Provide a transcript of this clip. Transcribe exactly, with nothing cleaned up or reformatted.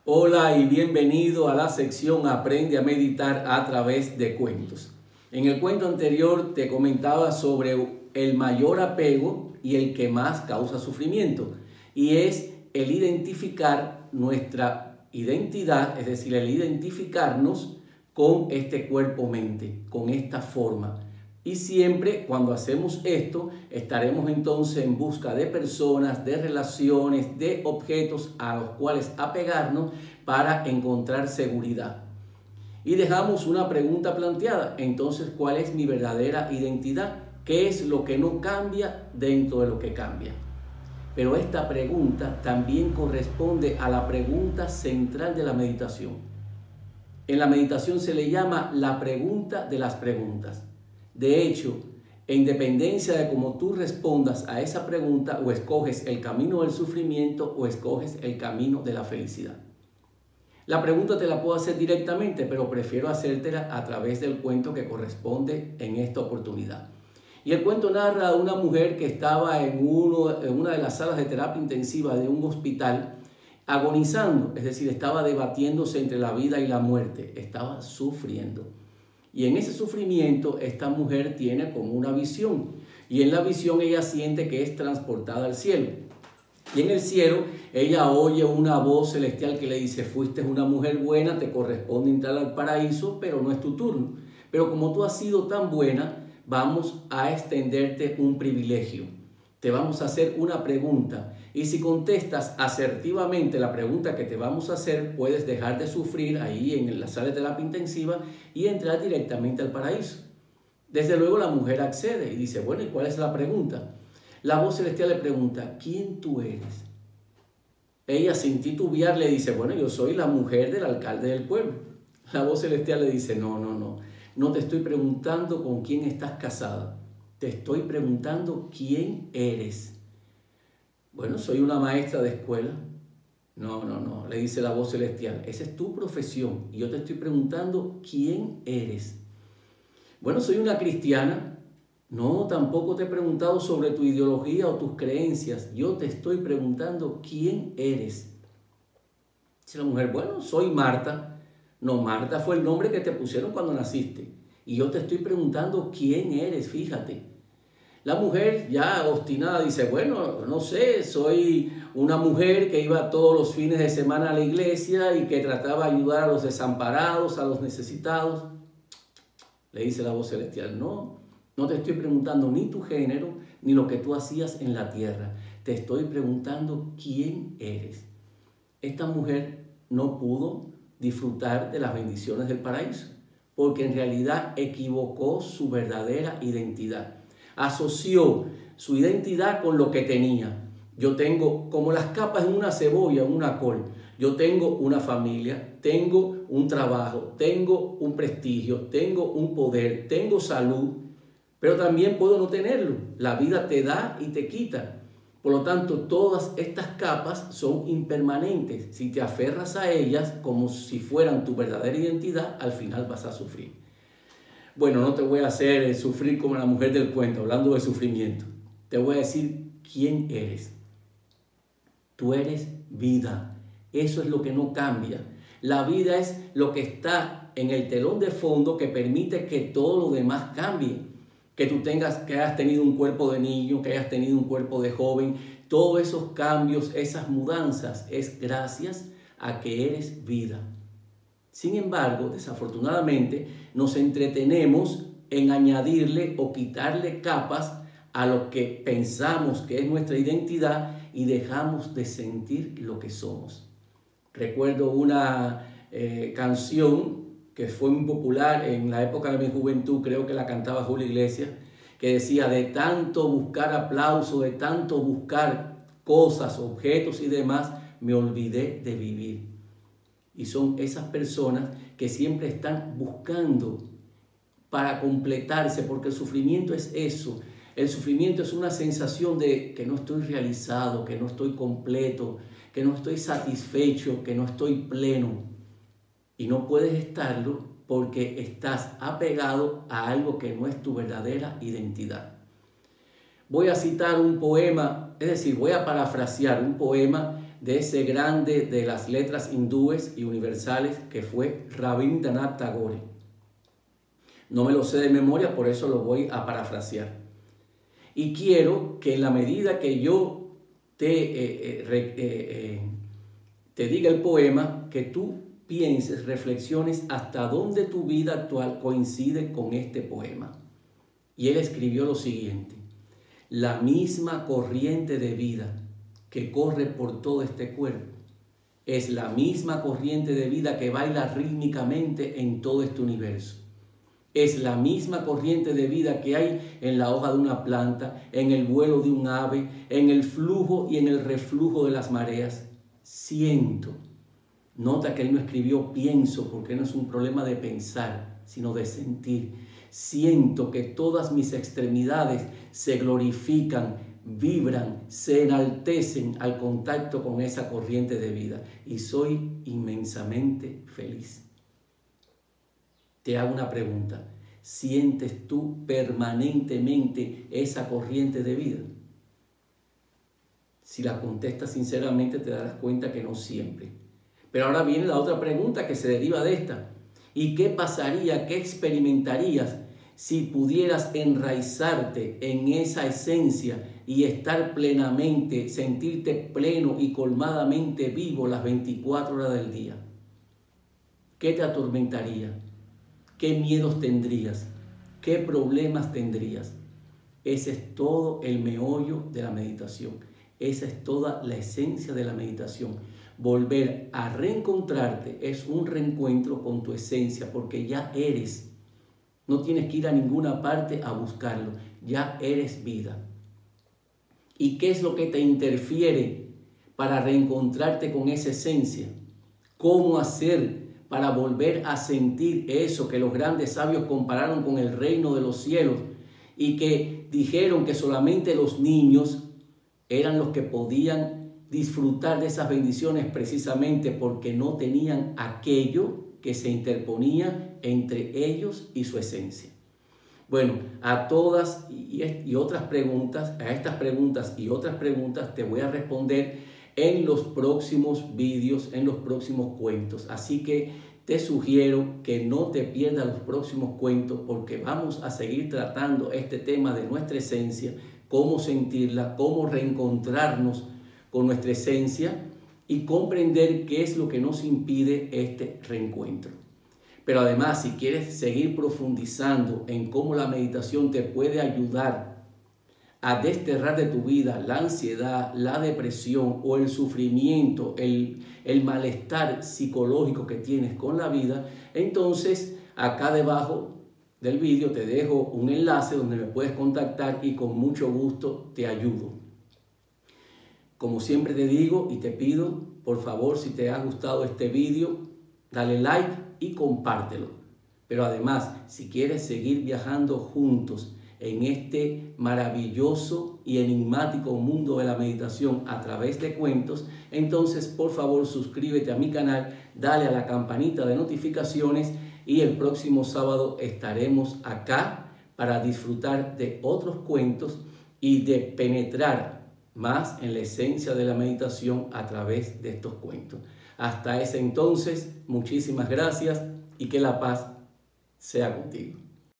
Hola y bienvenido a la sección Aprende a meditar a través de cuentos. En el cuento anterior te comentaba sobre el mayor apego y el que más causa sufrimiento, y es el identificar nuestra identidad, es decir, el identificarnos con este cuerpo-mente, con esta forma. Y siempre cuando hacemos esto, estaremos entonces en busca de personas, de relaciones, de objetos a los cuales apegarnos para encontrar seguridad. Y dejamos una pregunta planteada. Entonces, ¿cuál es mi verdadera identidad? ¿Qué es lo que no cambia dentro de lo que cambia? Pero esta pregunta también corresponde a la pregunta central de la meditación. En la meditación se le llama la pregunta de las preguntas. De hecho, en dependencia de cómo tú respondas a esa pregunta, o escoges el camino del sufrimiento o escoges el camino de la felicidad. La pregunta te la puedo hacer directamente, pero prefiero hacértela a través del cuento que corresponde en esta oportunidad. Y el cuento narra a una mujer que estaba en, uno, en una de las salas de terapia intensiva de un hospital agonizando, es decir, estaba debatiéndose entre la vida y la muerte, estaba sufriendo. Y en ese sufrimiento esta mujer tiene como una visión, y en la visión ella siente que es transportada al cielo. Y en el cielo ella oye una voz celestial que le dice: fuiste una mujer buena, te corresponde entrar al paraíso, pero no es tu turno. Pero como tú has sido tan buena, vamos a extenderte un privilegio. Te vamos a hacer una pregunta, y si contestas asertivamente la pregunta que te vamos a hacer, puedes dejar de sufrir ahí en la sala de terapia intensiva y entrar directamente al paraíso. Desde luego la mujer accede y dice: bueno, ¿y cuál es la pregunta? La voz celestial le pregunta: ¿quién tú eres? Ella, sin titubear, le dice: bueno, yo soy la mujer del alcalde del pueblo. La voz celestial le dice: no, no, no, no te estoy preguntando con quién estás casada. Te estoy preguntando quién eres. Bueno, soy una maestra de escuela. No, no, no, le dice la voz celestial. Esa es tu profesión y yo te estoy preguntando quién eres. Bueno, soy una cristiana. No, tampoco te he preguntado sobre tu ideología o tus creencias. Yo te estoy preguntando quién eres. Dice la mujer: bueno, soy Marta. No, Marta fue el nombre que te pusieron cuando naciste. Y yo te estoy preguntando quién eres, fíjate. La mujer, ya obstinada, dice: bueno, no sé, soy una mujer que iba todos los fines de semana a la iglesia y que trataba de ayudar a los desamparados, a los necesitados. Le dice la voz celestial: no, no te estoy preguntando ni tu género, ni lo que tú hacías en la tierra. Te estoy preguntando quién eres. Esta mujer no pudo disfrutar de las bendiciones del paraíso, porque en realidad equivocó su verdadera identidad. Asoció su identidad con lo que tenía. Yo tengo, como las capas en una cebolla, en una col. Yo tengo una familia, tengo un trabajo, tengo un prestigio, tengo un poder, tengo salud, pero también puedo no tenerlo. La vida te da y te quita. Por lo tanto, todas estas capas son impermanentes. Si te aferras a ellas como si fueran tu verdadera identidad, al final vas a sufrir. Bueno, no te voy a hacer sufrir como la mujer del cuento, hablando de sufrimiento. Te voy a decir quién eres. Tú eres vida. Eso es lo que no cambia. La vida es lo que está en el telón de fondo que permite que todo lo demás cambie. Que tú tengas, que hayas tenido un cuerpo de niño, que hayas tenido un cuerpo de joven. Todos esos cambios, esas mudanzas, es gracias a que eres vida. Sin embargo, desafortunadamente, nos entretenemos en añadirle o quitarle capas a lo que pensamos que es nuestra identidad y dejamos de sentir lo que somos. Recuerdo una eh, canción que fue muy popular en la época de mi juventud, creo que la cantaba Julio Iglesias, que decía: de tanto buscar aplauso, de tanto buscar cosas, objetos y demás, me olvidé de vivir. Y son esas personas que siempre están buscando para completarse, porque el sufrimiento es eso. El sufrimiento es una sensación de que no estoy realizado, que no estoy completo, que no estoy satisfecho, que no estoy pleno. Y no puedes estarlo porque estás apegado a algo que no es tu verdadera identidad. Voy a citar un poema, es decir, voy a parafrasear un poema de ese grande de las letras hindúes y universales que fue Rabindranath Tagore. No me lo sé de memoria, por eso lo voy a parafrasear. Y quiero que en la medida que yo te, eh, eh, eh, eh, te diga el poema, que tú pienses, reflexiones hasta dónde tu vida actual coincide con este poema. Y él escribió lo siguiente: la misma corriente de vida que corre por todo este cuerpo es la misma corriente de vida que baila rítmicamente en todo este universo. Es la misma corriente de vida que hay en la hoja de una planta, en el vuelo de un ave, en el flujo y en el reflujo de las mareas. Siento. Nota que él no escribió pienso, porque no es un problema de pensar, sino de sentir. Siento que todas mis extremidades se glorifican, vibran, se enaltecen al contacto con esa corriente de vida y soy inmensamente feliz. Te hago una pregunta: ¿sientes tú permanentemente esa corriente de vida? Si la contestas sinceramente, te darás cuenta que no siempre. Pero ahora viene la otra pregunta que se deriva de esta. ¿Y qué pasaría, qué experimentarías si pudieras enraizarte en esa esencia y estar plenamente, sentirte pleno y colmadamente vivo las veinticuatro horas del día? ¿Qué te atormentaría? ¿Qué miedos tendrías? ¿Qué problemas tendrías? Ese es todo el meollo de la meditación. Esa es toda la esencia de la meditación. Volver a reencontrarte es un reencuentro con tu esencia, porque ya eres. No tienes que ir a ninguna parte a buscarlo. Ya eres vida. ¿Y qué es lo que te interfiere para reencontrarte con esa esencia? ¿Cómo hacer para volver a sentir eso que los grandes sabios compararon con el reino de los cielos y que dijeron que solamente los niños eran los que podían disfrutar de esas bendiciones, precisamente porque no tenían aquello que se interponía entre ellos y su esencia? Bueno, a todas y, y otras preguntas, a estas preguntas y otras preguntas te voy a responder en los próximos vídeos, en los próximos cuentos. Así que te sugiero que no te pierdas los próximos cuentos, porque vamos a seguir tratando este tema de nuestra esencia, cómo sentirla, cómo reencontrarnos con nuestra esencia y comprender qué es lo que nos impide este reencuentro. Pero además, si quieres seguir profundizando en cómo la meditación te puede ayudar a desterrar de tu vida la ansiedad, la depresión o el sufrimiento, el, el malestar psicológico que tienes con la vida, entonces acá debajo del vídeo te dejo un enlace donde me puedes contactar y con mucho gusto te ayudo. Como siempre te digo y te pido, por favor, si te ha gustado este vídeo, dale like y compártelo. Pero además, si quieres seguir viajando juntos en este maravilloso y enigmático mundo de la meditación a través de cuentos, entonces por favor suscríbete a mi canal, dale a la campanita de notificaciones y el próximo sábado estaremos acá para disfrutar de otros cuentos y de penetrar más en la esencia de la meditación a través de estos cuentos. Hasta ese entonces, muchísimas gracias y que la paz sea contigo.